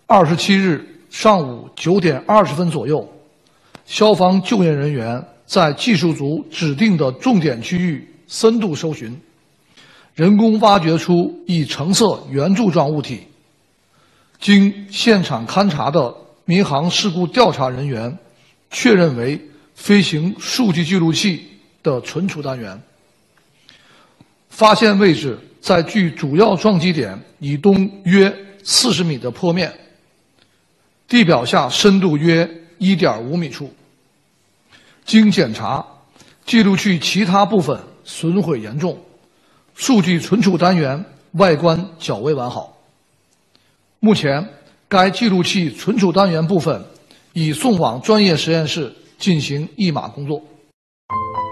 27日上午9点20分左右，消防救援人员在技术组指定的重点区域深度搜寻，人工挖掘出一橙色圆柱状物体。经现场勘查的民航事故调查人员确认为飞行数据记录器的存储单元。发现位置在距主要撞击点以东约40米的坡面，地表下深度约1.5米处。经检查，记录器其他部分损毁严重，数据存储单元外观较为完好。目前，该记录器存储单元部分已送往专业实验室进行译码工作。